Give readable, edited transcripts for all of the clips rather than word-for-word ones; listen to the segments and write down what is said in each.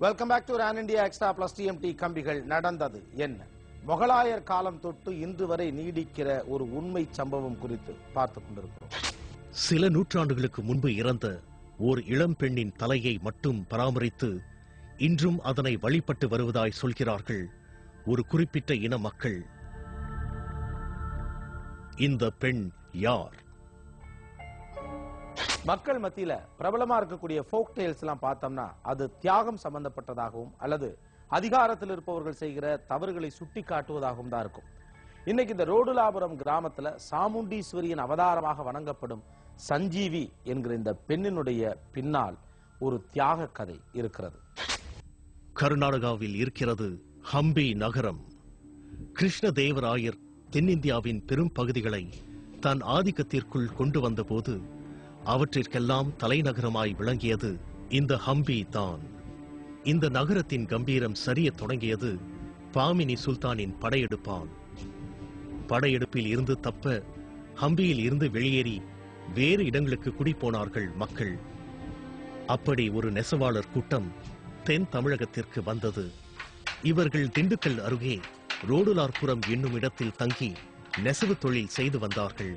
Welcome back to Ran India extra plus TMT கம்பிகள். நடந்தது என்ன? முகலாயர் காலம் தொட்டு இன்று வரை நீடிக்கிற ஒரு உண்மை சம்பவம் குறித்து பார்த்துக் கொண்டிருக்கிறோம். சில நூற்றாண்டுகளுக்கு முன்பு இறந்த ஓர் இளம் பெண்ணின் தலையை மட்டும் பராமரித்து இன்றும் அதனை வழிபட்டு வருவதாய் சொல்கிறார்கள் ஒரு குறிப்பிட்ட இன மக்கள். இந்த பெண் யார்? மக்கள் மத்தியில பிரபலமா இருக்கக்கூடிய ஃபோக் டேல்ஸ் எல்லாம் பார்த்தோம்னா அது தியாகம் சம்பந்தப்பட்டதாகவும் அல்லது அதிகாரத்தில் இருப்பவர்கள் செய்கிற தவறுகளை சுட்டி காட்டுவதாகவும் தான் இருக்கும். இன்னைக்கு இந்த ரோடுலாபுரம் கிராமத்துல சாமுண்டீஸ்வரியின் அவதாரமாக வணங்கப்படும் சஞ்சீவி என்கிற இந்த பெண்ணினுடைய பின்னால் ஒரு தியாக கதை இருக்கிறது. கர்நாடகாவில் இருக்கிறது ஹம்பி நகரம். கிருஷ்ணதேவராயர் தென்னிந்தியாவின் பெரும் பகுதிகளை தன் ஆதிக்கத்திற்குள் கொண்டு வந்தபோது அவற்றிற்கெல்லாம் தலைநகரமாய் விளங்கியது இந்த ஹம்பி தான். இந்த நகரத்தின் கம்பீரம் சரிய தொடங்கியது பாமினி சுல்தானின் படையெடுப்பால். படையெடுப்பில் இருந்து தப்ப ஹம்பியில் இருந்து வெளியேறி வேறு இடங்களுக்கு குடிபோனார்கள் மக்கள். அப்படி ஒரு நெசவாளர் கூட்டம் தென் தமிழகத்திற்கு வந்தது. இவர்கள் திண்டுக்கல் அருகே ரோடுலார்புரம் என்னும் இடத்தில் தங்கி நெசவு தொழில் செய்து வந்தார்கள்.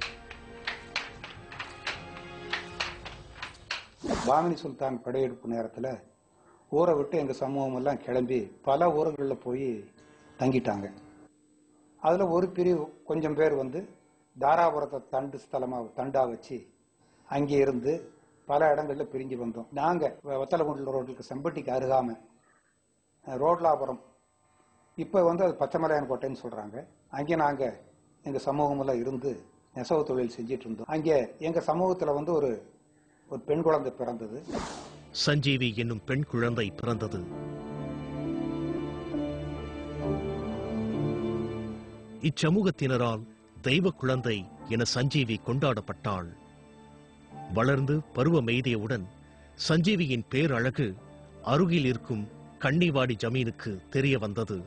பாமினி சுல்தான் படையெடுப்பு நேரத்தில் ஊரை விட்டு எங்கள் சமூகம் எல்லாம் கிளம்பி பல ஊர்களில் போய் தங்கிட்டாங்க. அதில் ஒரு பிரிவு கொஞ்சம் பேர் வந்து தாராபுரத்தை தண்டா வச்சு அங்கே இருந்து பல இடங்களில் பிரிஞ்சு வந்தோம். நாங்கள் வத்தலகுண்டில் ரோட்டுக்கு செம்பட்டிக்கு அருகாமல் ரோட்லாபுரம், இப்போ வந்து அது பச்சைமலையான் கோட்டைன்னு சொல்கிறாங்க, அங்கே நாங்கள் எங்கள் சமூகமெல்லாம் இருந்து நெசவு தொழில் செஞ்சிட்டு இருந்தோம். அங்கே எங்கள் சமூகத்தில் வந்து ஒரு பெண் குழந்தை பிறந்தது. சஞ்சீவி என்னும் பெண் குழந்தை பிறந்தது. இச்சமூகத்தினரால் தெய்வ குழந்தை என சஞ்சீவி கொண்டாடப்பட்டாள். வளர்ந்து பருவம் எய்தியவுடன் சஞ்சீவியின் பேரழகு அருகில் இருக்கும் கன்னிவாடி ஜமீனுக்கு தெரிய வந்தது.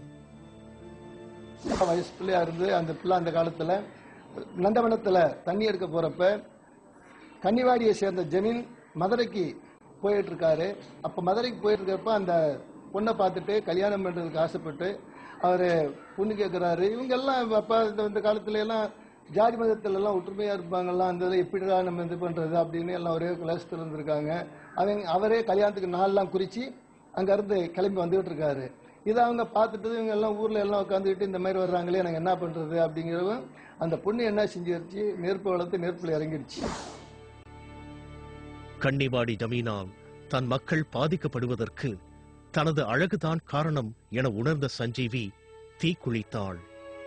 வயசு பிள்ளையா இருந்து அந்த பிள்ளை அந்த காலத்துல நந்தவனத்துல தண்ணி எடுக்க போறப்ப கன்னிவாடியை சேர்ந்த ஜமீன் மதுரைக்கு போயிட்டு இருக்காரு. அப்ப மதுரைக்கு போயிட்டு இருக்கப்ப அந்த பொண்ணை பார்த்துட்டு கல்யாணம் பண்றதுக்கு ஆசைப்பட்டு அவரு பொண்ணு கேட்கிறாரு. இவங்க எல்லாம் அப்ப இந்த காலத்துல எல்லாம் ஜாதி மதத்துல எல்லாம் ஒற்றுமையா இருப்பாங்கலாம், அந்த எப்படிடா நம்ம இது பண்றது அப்படின்னு எல்லாம் ஒரே கிளாஸ்ல இருந்திருக்காங்க. அவரே கல்யாணத்துக்கு நாள்லாம் குறிச்சு அங்க இருந்து கிளம்பி வந்துகிட்டு இருக்காரு. இதை அவங்க பார்த்துட்டு இவங்க எல்லாம் ஊர்ல எல்லாம் உட்காந்துக்கிட்டு இந்த மாதிரி வர்றாங்களே, நாங்க என்ன பண்றது அப்படிங்கிறவங்க அந்த பொண்ணு என்ன செஞ்சிருச்சு, நெருப்பு வளர்த்து நெருப்புல இறங்கிடுச்சு. கன்னிவாடி ஜமீனால் தன் மக்கள் பாதிக்கப்படுவதற்கு தனது அழகுதான் காரணம் என உணர்ந்த சஞ்சீவி தீக்குளித்தாள்.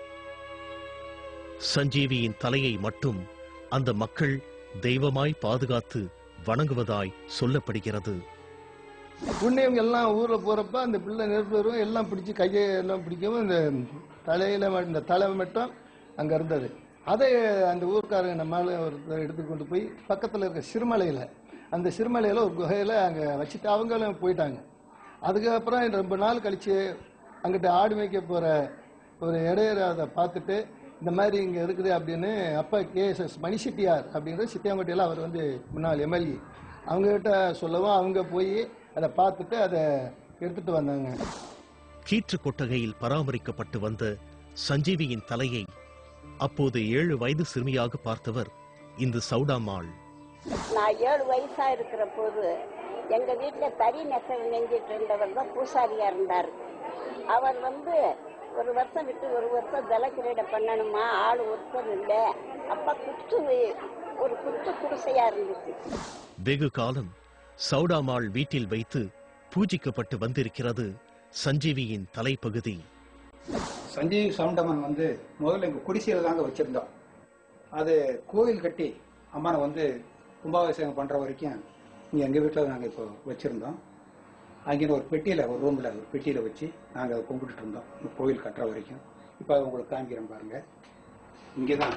சஞ்சீவியின் தலையை மட்டும் அந்த மக்கள் தெய்வமாய் பாதுகாத்து வணங்குவதாய் சொல்லப்படுகிறது. புண்ணியவங்க எல்லாம் ஊர்ல போறப்ப அந்த பிள்ளை நெருப்பு வரும், எல்லாம் பிடிச்சி கையை எல்லாம் பிடிக்கவும் இந்த தலையில இந்த தலை மட்டும் அங்க இருந்தது. அதை அந்த ஊர்க்காரங்க நம்மளால ஒருத்தர் எடுத்துக்கொண்டு போய் பக்கத்துல இருக்க சிறுமலையில, அந்த சிறுமலையில ஒரு குகையில அங்க வச்சுட்டு அவங்களும் போயிட்டாங்க. அதுக்கப்புறம் ரொம்ப நாள் கழிச்சு அங்கிட்ட ஆடு மேய்க்க போற ஒரு இடையரை அதை பார்த்துட்டு இந்த மாதிரி இங்க இருக்குது அப்படின்னு அப்பா KSS மணிசெட்டியார் அப்படின்ற சித்தியாங்கோட்டையில அவர் வந்து முன்னாள் MLA அவங்க கிட்ட சொல்லவும் அவங்க போய் அதை பார்த்துட்டு அதை எடுத்துட்டு வந்தாங்க. கீற்று கொட்டகையில் பராமரிக்கப்பட்டு வந்த சஞ்சீவியின் தலையை அப்போது 7 வயது சிறுமியாக பார்த்தவர் இந்த சௌடாமாள். நான் 7 வயசா இருக்கிற போது எங்க வீட்டுல தறி நெசவு நெஞ்சிட்டு இருந்தவர் தான் பூசாரியா இருந்தார். அவர் வந்து ஒரு வருஷம் விட்டு ஒரு வருஷம் ஜலக்கிரீடை பண்ணணுமா, ஆள் ஒருத்தர் இல்லை. அப்ப ஒரு குத்து குடிசையா இருந்துச்சு. வெகு காலம் சௌடாமாள் வீட்டில் வைத்து பூஜிக்கப்பட்டு வந்திருக்கிறது சஞ்சீவியின் தலைப்பகுதி. சஞ்சீவி சவுண்டமன் வந்து முதல்ல எங்க குடிசையில தாங்க வச்சிருந்தோம். அது கோவில் கட்டி அம்மனை வந்து கும்பாபிஷேகம் பண்ற வரைக்கும் இங்க எங்க வீட்டில் நாங்கள் இப்போ வச்சிருந்தோம். அங்கே ஒரு பெட்டியில, ஒரு ரூம்ல ஒரு பெட்டியில வச்சு நாங்கள் அதை கும்பிட்டு இருந்தோம் கோவில் கட்டுற வரைக்கும். இப்போ அதை உங்களுக்கு காமிக்கிறேன் பாருங்க. இங்கேதான்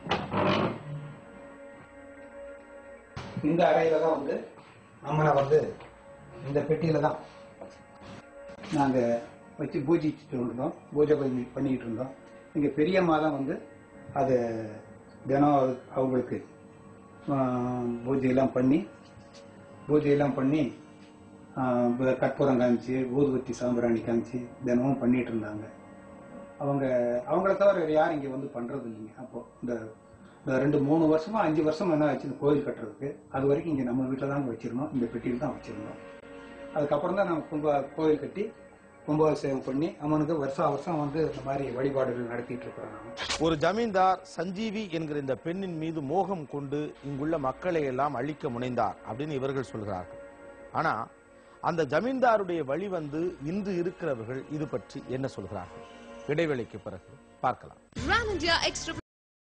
இந்த அறையில தான் வந்து அம்மனை வந்து இந்த பெட்டியில தான் நாங்க வச்சு பூஜிச்சுட்டு இருந்தோம், பூஜை பண்ணிக்கிட்டு இருந்தோம். இங்க பெரியம்மா தான் வந்து அது தினம் அவங்களுக்கு பூஜையெல்லாம் பண்ணி கற்பூரம் காமிச்சு ஊதுவத்தி சாம்பிராணி காமிச்சு தினமும் பண்ணிட்டு இருந்தாங்க. அவங்கள தவிர வேறு யாரும் இங்கே வந்து பண்றது இல்லைங்க. அப்போ இந்த 2-3 வருஷமா 5 வருஷம் என்ன ஆச்சு இந்த கோயில் கட்டுறதுக்கு. அது வரைக்கும் இங்கே நம்ம வீட்டில் தான் வச்சிருந்தோம், இந்த பெட்டியில் தான் வச்சிருந்தோம். அதுக்கப்புறம் தான் நம்ம கோயில் கட்டி கும்பாபிஷேகம் பண்ணி அம்மனுக்கு வருஷம் வந்து இந்த மாதிரி வழிபாடுகள் நடத்திட்டு இருக்கிறோம். ஒரு ஜமீன்தார் சஞ்சீவி என்கிற இந்த பெண்ணின் மீது மோகம் கொண்டு இங்குள்ள மக்களை எல்லாம் அழிக்க முனைந்தார் அப்படின்னு இவர்கள் சொல்கிறார்கள். ஆனா அந்த ஜமீன்தாருடைய வழி வந்து இன்று இருக்கிறவர்கள் இது பற்றி என்ன சொல்கிறார்கள்? இடைவேளைக்கு பிறகு பார்க்கலாம்.